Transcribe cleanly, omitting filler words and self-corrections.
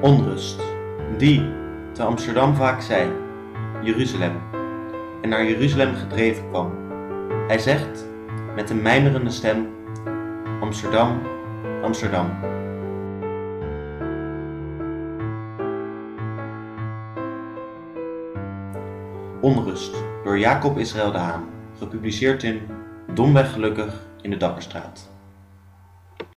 Onrust, die te Amsterdam vaak zei, Jeruzalem, en naar Jeruzalem gedreven kwam. Hij zegt met een mijmerende stem, Amsterdam, Amsterdam. Onrust, door Jacob Israël de Haan, gepubliceerd in Domweg gelukkig in de Dapperstraat.